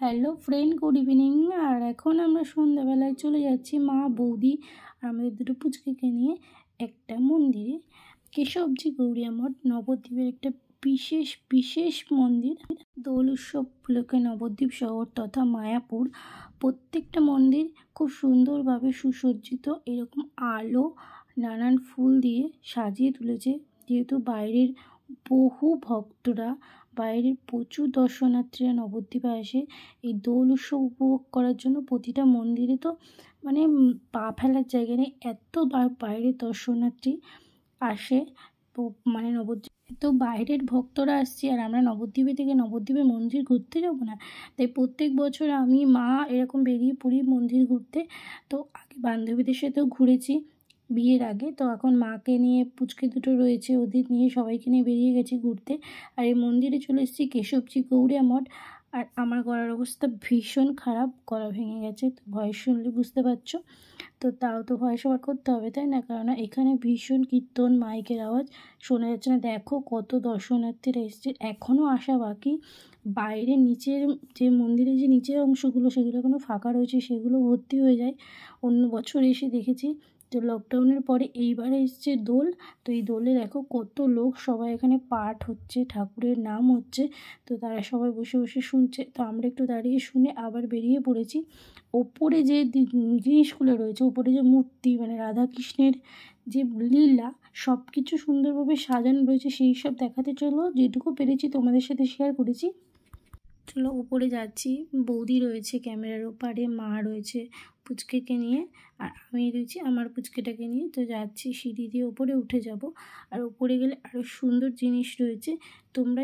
Hello friend, good evening. আর এখন আমরা সন্ধ্যাবেলায় চলে যাচ্ছি মা, বৌদি আর আমাদের দুটো পুচকিকে নিয়ে একটা মন্দিরে। কেশবজি গৌরিয়া মঠ নবদ্বীপের একটা বিশেষ বিশেষ মন্দির। দোল উৎসব উপলক্ষে নবদ্বীপ শহর তথা মায়াপুর প্রত্যেকটা মন্দির খুব সুন্দরভাবে সুসজ্জিত। এরকম আলো নানান ফুল দিয়ে সাজিয়ে তুলেছে। যেহেতু বাইরের বহু ভক্তরা, বাইরের প্রচুর দর্শনার্থীরা নবদ্বীপে আসে এই দোল উৎসব উপভোগ করার জন্য। প্রতিটা মন্দিরে তো মানে পা ফেলার জায়গা নেই, এত বাইরের দর্শনার্থী আসে। মানে নবদ্বীপ তো বাইরের ভক্তরা আসছে, আর আমরা নবদ্বীপে থেকে নবদ্বীপের মন্দির ঘুরতে যাবো না? তাই প্রত্যেক বছর আমি মা এরকম বেরিয়ে পড়ি মন্দির ঘুরতে। তো আগে বান্ধবীদের সাথেও ঘুরেছি বিয়ের আগে, তো এখন মাকে নিয়ে, পুচকে দুটো রয়েছে ওদের নিয়ে সবাইকে নিয়ে বেরিয়ে গেছি ঘুরতে। আর এই মন্দিরে চলে এসেছি কেশবজি গৌরিয়া মঠ। আর আমার গলার অবস্থা ভীষণ খারাপ, গলা ভেঙে গেছে, তো ভয়েস শুনলে বুঝতে পারছো। তো তাও তো ভয়েস ওভার করতে হবে, তাই না? কারণ এখানে ভীষণ কীর্তন, মাইকের আওয়াজ শোনা যাচ্ছে না। দেখো কত দর্শনার্থীরা এসছে, এখনও আসা বাকি। বাইরে নিচের যে মন্দিরের যে নিচের অংশগুলো সেগুলো এখনও ফাঁকা রয়েছে, সেগুলো ভর্তি হয়ে যায়। অন্য বছর এসে দেখেছি। তো লকডাউনের পরে এইবারে এসছে দোল। তো এই দোলে দেখো কত লোক, সবাই এখানে পাঠ হচ্ছে, ঠাকুরের নাম হচ্ছে। তো তারা সবাই বসে বসে শুনছে। তো আমরা একটু দাঁড়িয়ে শুনে আবার বেরিয়ে পড়েছি। ওপরে যে জিনিসগুলো রয়েছে, ওপরে যে মূর্তি, মানে রাধাকৃষ্ণের যে লীলা, সব কিছু সুন্দরভাবে সাজানো রয়েছে, সেই সব দেখাতে চলো। যেটুকু পেরেছি তোমাদের সাথে শেয়ার করেছি। চলো উপরে যাচ্ছি। বৌদি রয়েছে ক্যামেরার ওপারে, মা রয়েছে পুচকেকে নিয়ে, আর আমি রয়েছি আমার পুচকেটাকে নিয়ে। তো যাচ্ছি, সিঁড়ি দিয়ে ওপরে উঠে যাব। আর উপরে গেলে আরও সুন্দর জিনিস রয়েছে। তোমরা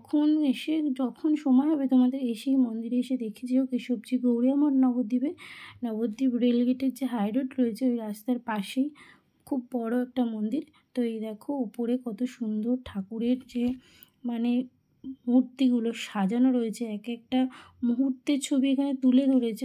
যখন সময় হবে তোমাদের এসেই মন্দিরে এসে দেখে যেও কেশবজি গৌরিয়া মঠ নবদ্বীপে। নবদ্বীপ রেলগেটের যে হাই রোড রয়েছে ওই রাস্তার পাশেই খুব বড় একটা মন্দির। তো এই দেখো উপরে কত সুন্দর ঠাকুরের যে মানে মূর্তিগুলো সাজানো রয়েছে, এক একটা মুহূর্তের ছবি এখানে তুলে ধরেছে।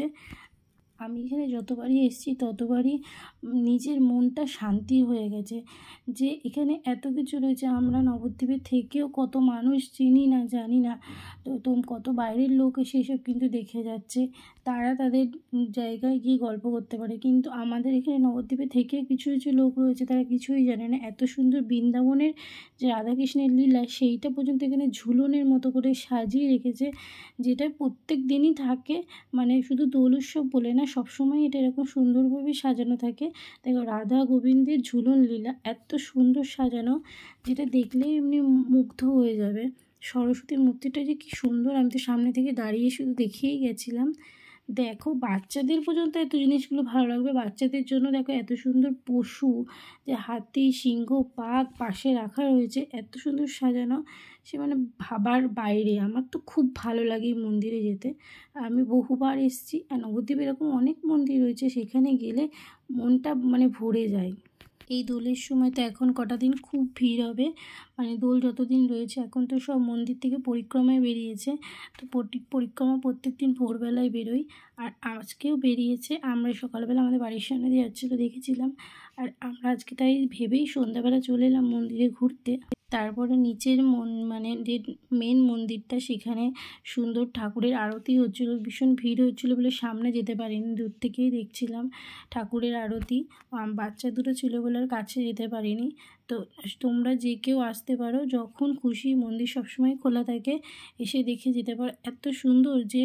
আমি এখানে যতবারই এসেছি ততবারই নিজের মনটা শান্তি হয়ে গেছে যে এখানে এত কিছু রয়েছে। আমরা নবদ্বীপের থেকেও কত মানুষ চিনি না, জানি না। তো কত বাইরের লোক এসে এসব কিন্তু দেখে যাচ্ছে। তারা তাদের জায়গায় গিয়ে গল্প করতে পারে, কিন্তু আমাদের এখানে নবদ্বীপে থেকে কিছু কিছু লোক রয়েছে তারা কিছুই জানে না। এত সুন্দর বৃন্দাবনের যে রাধাকৃষ্ণের লীলা, সেইটা পর্যন্ত এখানে ঝুলনের মতো করে সাজিয়ে রেখেছে, যেটা প্রত্যেক দিনই থাকে। মানে শুধু দোল উৎসব বলে না, সবসময় এটা এরকম সুন্দরভাবে সাজানো থাকে। দেখো রাধা গোবিন্দের ঝুলন লীলা এত সুন্দর সাজানো, যেটা দেখলেই এমনি মুগ্ধ হয়ে যাবে। সরস্বতীর মূর্তিটা যে কী সুন্দর, আমি তো সামনে থেকে দাঁড়িয়ে শুধু দেখেই গেছিলাম। দেখো বাচ্চাদের পর্যন্ত এত জিনিসগুলো ভালো লাগবে। বাচ্চাদের জন্য দেখো এত সুন্দর পশু, যে হাতি, সিংহ, বাঘ পাশে রাখা রয়েছে, এত সুন্দর সাজানো, সে মানে ভাবার বাইরে। আমার তো খুব ভালো লাগে এই মন্দিরে যেতে। আমি বহুবার এসেছি। আর নবদ্বীপে এরকম অনেক মন্দির রয়েছে, সেখানে গেলে মনটা মানে ভরে যায়। এই দোলের সময় তো এখন কটা দিন খুব ভিড় হবে, মানে দোল যতদিন রয়েছে। এখন তো সব মন্দির থেকে পরিক্রমায় বেরিয়েছে। তো পরিক্রমা প্রত্যেক দিন ভোরবেলায় বেরোই, আর আজকেও বেরিয়েছে। আমরা সকালবেলা আমাদের বাড়ির সামনে দিয়ে যাচ্ছিলো দেখেছিলাম। আর আমরা আজকে তাই ভেবেই সন্ধ্যাবেলা চলে এলাম মন্দিরে ঘুরতে। তারপরে নিচের মানে যে মেন মন্দিরটা, সেখানে সুন্দর ঠাকুরের আরতি হচ্ছিলো। ভীষণ ভিড় হচ্ছিলো বলে সামনে যেতে পারিনি, দূর থেকেই দেখছিলাম ঠাকুরের আরতি। বাচ্চা দুটো ছিল বলে আর কাছে যেতে পারিনি। তো তোমরা যে কেউ আসতে পারো, যখন খুশি, মন্দির সবসময় খোলা থাকে, এসে দেখে যেতে পারো। এত সুন্দর যে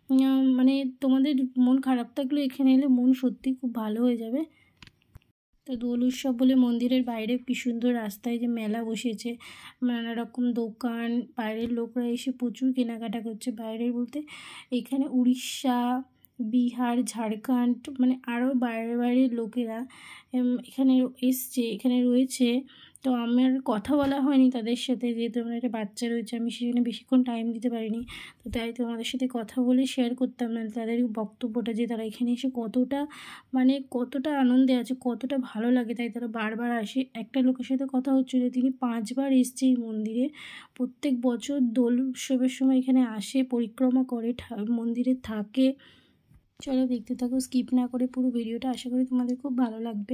মানে তোমাদের মন খারাপ থাকলে এখানে এলে মন সত্যি খুব ভালো হয়ে যাবে। তো দোল উৎসব বলে মন্দিরের বাইরে কি সুন্দর রাস্তায় যে মেলা বসেছে, নানা রকম দোকান, বাইরের লোকরা এসে প্রচুর কেনাকাটা করছে। বাইরের বলতে এখানে উড়িষ্যা, বিহার, ঝাড়খণ্ড, মানে আরও বাইরের লোকেরা এখানে এসছে, এখানে রয়েছে। তো আমার কথা বলা হয়নি তাদের সাথে, যেহেতু আমার একটা বাচ্চা রয়েছে, আমি সেখানে বেশিক্ষণ টাইম দিতে পারিনি। তো তাই তোমাদের সাথে কথা বলে শেয়ার করতাম না তাদের বক্তব্যটা, যে তারা এখানে এসে কতটা আনন্দে আছে, কতটা ভালো লাগে, তাই তারা বারবার আসে। একটা লোকের সাথে কথা হচ্ছিলো, তিনি 5বার এসছে এই মন্দিরে। প্রত্যেক বছর দোল উৎসবের সময় এখানে আসে, পরিক্রমা করে, মন্দিরে থাকে। চলো দেখতে থাকো, স্কিপ না করে পুরো ভিডিওটা। আশা করি তোমাদের খুব ভালো লাগবে।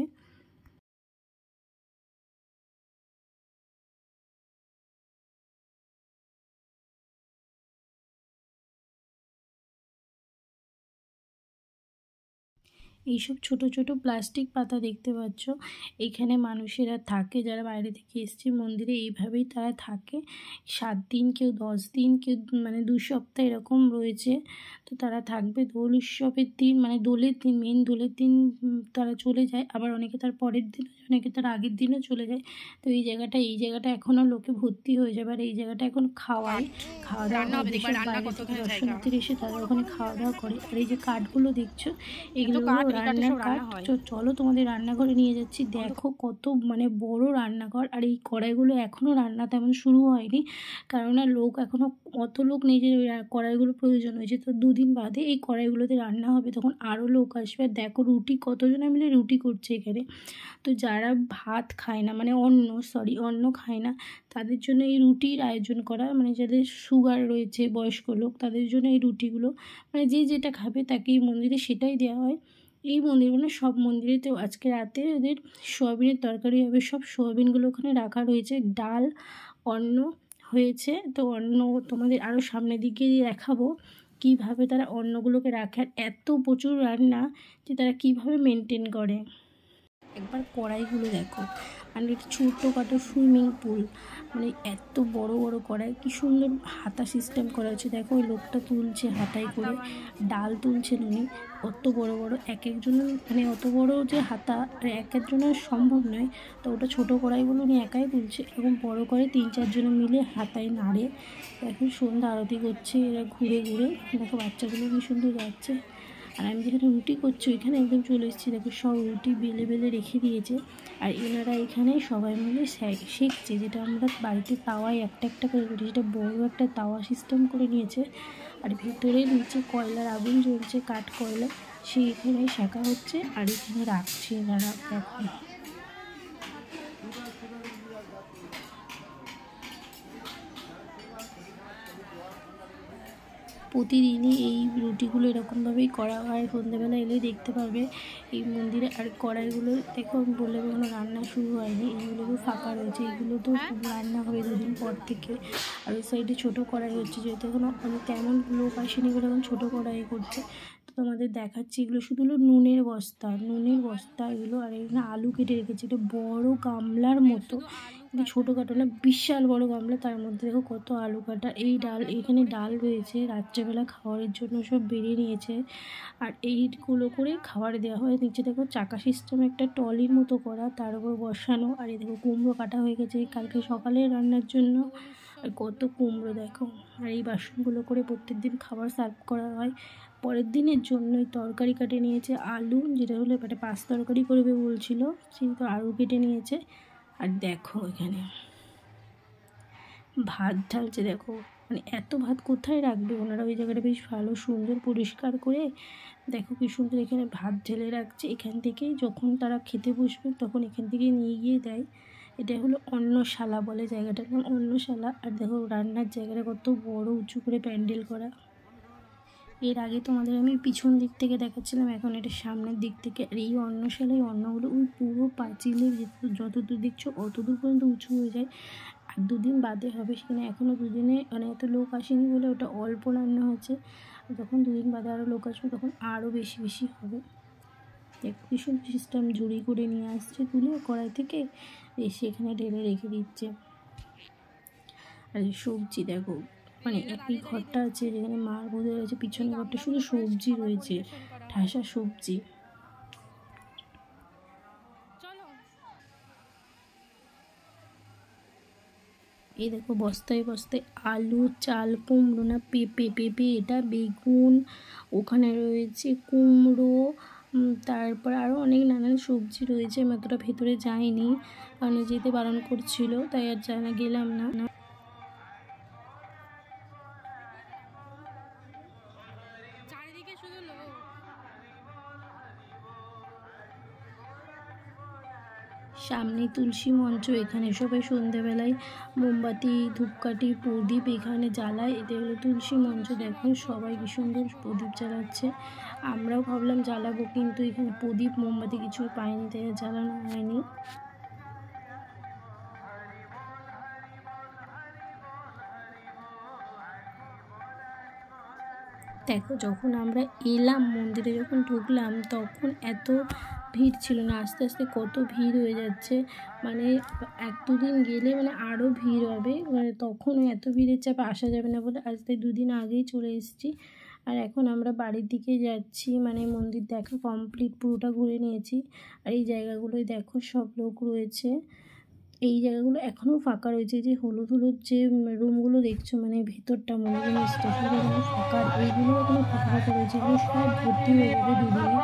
এইসব ছোট ছোট প্লাস্টিক পাতা দেখতে পাচ্ছ, এখানে মানুষেরা থাকে যারা বাইরে থেকে এসছে মন্দিরে, এইভাবেই তারা থাকে 7 দিন, কেউ 10 দিন, কেউ মানে 2 সপ্তাহ এরকম রয়েছে। তো তারা থাকবে দোল উৎসবের দিন, মানে দোলের দিন, মেন দোলের দিন তারা চলে যায়, আবার অনেকে তার পরের দিন, অনেকে তার আগের দিনও চলে যায়। তো এই জায়গাটা এখনও লোকে ভর্তি হয়ে যাবে। আর এই জায়গাটা এখন খাওয়া দাওয়া হয়, যেসব বাইরে থেকে দর্শনার্থীরা এসে তারা ওখানে খাওয়া দাওয়া করে। আর এই যে কাঠগুলো দেখছো, এগুলো হলো রান্নার কাঠ। চলো তোমাদের রান্নাঘরে নিয়ে যাচ্ছি, দেখো কত মানে বড় রান্নাঘর। আর এই কড়াইগুলো এখনও রান্না তেমন শুরু হয়নি, কারণ লোক এখনও অত লোক নেই যে কড়াইগুলো প্রয়োজন হয়েছে। তো 2 দিন বাদে এই কড়াইগুলোতে রান্না হবে, তখন আরও লোক আসবে। আর দেখো রুটি, কতজনে মিলে রুটি করছে এখানে। তো যারা ভাত খায় না, মানে অন্ন খায় না, তাদের জন্য এই রুটির আয়োজন করা, মানে যাদের সুগার রয়েছে, বয়স্ক লোক, তাদের জন্য এই রুটিগুলো, মানে যে যেটা খাবে তাকে এই মন্দিরে সেটাই দেওয়া হয়। এই মন্দির মানে সব মন্দিরেতেও আজকে রাতে ওদের সোয়াবিনের তরকারি হবে, সব সোয়াবিনগুলো ওখানে রাখা রয়েছে, ডাল, অন্ন হয়েছে। তো অন্ন তোমাদের আরও সামনের দিকে দেখাবো কীভাবে তারা অন্নগুলোকে রাখে। আর এত প্রচুর রান্না যে তারা কীভাবে মেনটেন করে। একবার কড়াইগুলো দেখো, মানে এটা ছোটোখাটো সুইমিং পুল, মানে এত বড় বড় কড়াই, কী সুন্দর হাতা সিস্টেম করা হয়েছে। দেখো ওই লোকটা তুলছে হাতায় করে, ডাল তুলছেন উনি, অত বড় বড় এক একজনের, মানে অত বড় যে হাতা আর এক একজনের সম্ভব নয়। তো ওটা ছোটো কড়াইগুলো উনি একাই তুলছে, এরকম বড় করে 3-4 জনে মিলে হাতায় নাড়ে। এখন সন্ধ্যা আরতি করছে এরা ঘুরে ঘুরে, দেখো বাচ্চাগুলো কি সুন্দর যাচ্ছে। আর আমি যেখানে রুটি করছি ওইখানে একদম চলে এসেছি, দেখো সব রুটি বেলে বেলে রেখে দিয়েছে। আর এনারা এখানে সবাই মিলে শেখছে, যেটা আমরা বাড়িতে তাওয়ায় একটা একটা করে করি, সেটা বড় একটা তাওয়া সিস্টেম করে নিয়েছে। আর ভেতরে নিচে কয়লার আগুন জ্বলছে, কাঠ কয়লা, সেই এখানে শেখা হচ্ছে। আর এখানে রাখছে এনারা, দেখো প্রতিদিনই এই রুটিগুলো এরকমভাবেই করা হয়। সন্ধ্যেবেলা এলে দেখতে পারবে এই মন্দিরে। আর কড়াইগুলো দেখো, আমি বললাম এখনো রান্না শুরু হয়নি, এইগুলো তো ফাঁকা রয়েছে, এগুলো তো রান্না হবে 2 দিন পর থেকে। আর ওই সাইডে ছোটো কড়াই হচ্ছে, যেহেতু এখনো মানে তেমন লোক আসেনি বলে এখন ছোটো কড়াই করছে। তো তোমাদের দেখাচ্ছি, এগুলো শুধু হলো নুনের বস্তা এগুলো। আর এখানে আলু কেটে রেখেছে, এটা বড় গামলার মতো, কিন্তু ছোটোখাটো না, বিশাল বড় গামলা, তার মধ্যে দেখো কত আলু কাটা। এই ডাল, এখানে ডাল রয়েছে, রাত্রেবেলা খাওয়ারের জন্য সব বেরিয়ে নিয়েছে। আর এইগুলো করে খাবার দেওয়া হয়। নিচে দেখো চাকা সিস্টেম একটা টলির মতো করা, তার উপর বসানো। আর এই দেখো কুমড়ো কাটা হয়ে গেছে কালকে সকালে রান্নার জন্য। আর কত কুমড়ো দেখো। আর এই বাসনগুলো করে প্রত্যেক দিন খাবার সার্ভ করা হয়। পরের দিনের জন্যই তরকারি কাটে নিয়েছে, আলু, যেটা হলো একটা 5 তরকারি করবে বলছিল, সেই তো আলু কেটে নিয়েছে। আর দেখো এখানে ভাত ঢালছে, দেখো মানে এত ভাত কোথায় রাখবে ওনারা, ওই জায়গাটা বেশ ভালো সুন্দর পরিষ্কার করে, দেখো কি সুন্দর এখানে ভাত ঢেলে রাখছে। এখান থেকেই যখন তারা খেতে বসবে তখন এখান থেকে নিয়ে গিয়ে দেয়। এটা হলো অন্নশালা বলে জায়গাটার নাম, অন্নশালা। আর দেখো রান্নার জায়গাটা কত বড় উঁচু করে প্যান্ডেল করা। এর আগে তোমাদের আমি পিছন দিক থেকে দেখাচ্ছিলাম, এখন এটা সামনের দিক থেকে। আর এই অন্নশালায় অন্নগুলো ওই পুরো পাঁচিলের যতদূর দেখছো অতদূর পর্যন্ত উঁচু হয়ে যায়। আর 2 দিন বাদে হবে, সেখানে এখনও 2 দিনে মানে এত লোক আসেনি বলে ওটা অল্প রান্না হচ্ছে। যখন 2 দিন বাদে আরও লোক আসবে তখন আরও বেশি বেশি হবে। কি সুন্দর সিস্টেম, ঝুড়ি করে নিয়ে আসছে তুলে কড়াই থেকে, এসে এখানে ঢেলে রেখে দিচ্ছে। আর এই সবজি দেখো, মানে একই ঘরটা আছে যেখানে মার বোধ রয়েছে, পিছনে ঘরটা শুধু সবজি রয়েছে, ঠাসা সবজি। এই দেখো বস্তায় বস্তায় আলু, চাল, কুমড়ো না পেঁপে, এটা বেগুন, ওখানে রয়েছে কুমড়ো, তারপর আরও অনেক নানান সবজি রয়েছে। আমি অতটা ভেতরে যাইনি, কারণ যেতে বারণ করছিল, তাই আর গেলাম না। সামনে তুলসী মঞ্চ, এখানে সবাই সন্ধ্যেবেলায় মোমবাতি, ধূপকাঠি, প্রদীপ এখানে জ্বালায়। এটা হলো তুলসী মঞ্চ, দেখো সবাই কি সুন্দর প্রদীপ জ্বালাচ্ছে। আমরাও ভাবলাম জ্বালাবো, কিন্তু এখানে প্রদীপ মোমবাতি কিছু পাইনি, তাই জ্বালানো হয়নি। দেখো যখন আমরা এলাম মন্দিরে, যখন ঢুকলাম তখন এত ভিড় ছিল না, আস্তে আস্তে কত ভিড় হয়ে যাচ্ছে। মানে 1-2 দিন গেলে মানে আরও ভিড় হবে, মানে তখন এত ভিড়ের চাপে আসা যাবে না বলে আজ তাই 2 দিন আগেই চলে এসেছি। আর এখন আমরা বাড়ির দিকে যাচ্ছি, মানে মন্দির দেখা কমপ্লিট, পুরোটা ঘুরে নিয়েছি। আর এই জায়গাগুলোয় দেখো সব লোক রয়েছে, এই জায়গাগুলো এখনও ফাঁকা রয়েছে। যে হলুদ হলুদ যে রুমগুলো দেখছো, মানে ভেতরটা মন্দিরের স্টেশনটা যেন ফাঁকা, এইগুলো এখনও ফাঁকা ফাঁকা রয়েছে, এগুলো সব ভর্তি হয়ে যাবে 2 দিনে।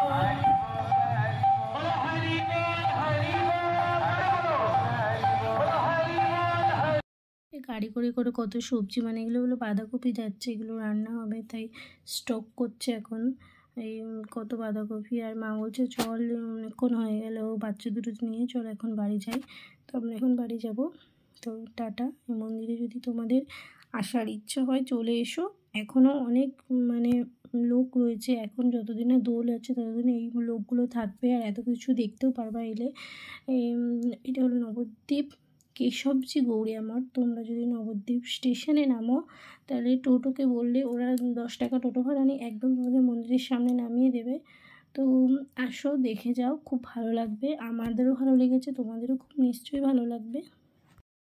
গাড়ি করে করে কত সবজি, মানে এগুলো হলো বাঁধাকপি যাচ্ছে, এগুলো রান্না হবে তাই স্টক করছে এখন। এই কত বাঁধাকপি, আর মা বলছে চল অনেকক্ষণ হয়ে গেল বাচ্চা দুটো নিয়ে, চল এখন বাড়ি যাই। তো আমরা এখন বাড়ি যাব। তো টাটা। এই মন্দিরে যদি তোমাদের আসার ইচ্ছা হয় চলে এসো, এখনও অনেক মানে লোক রয়েছে, এখন যতদিন না দোল আছে ততদিন এই লোকগুলো থাকবে, আর এত কিছু দেখতেও পারবা এলে। এটা হলো নবদ্বীপ কেশবজি গৌড়িয়া মঠ। তোমরা যদি নবদ্বীপ স্টেশনে নামো তাহলে টোটোকে বললে ওরা 10 টাকা টোটো ভাড়া নিয়ে একদম তোমাদের মন্দিরের সামনে নামিয়ে দেবে। তো আসো, দেখে যাও, খুব ভালো লাগবে, আমাদেরও ভালো লেগেছে, তোমাদেরও খুব নিশ্চয়ই ভালো লাগবে।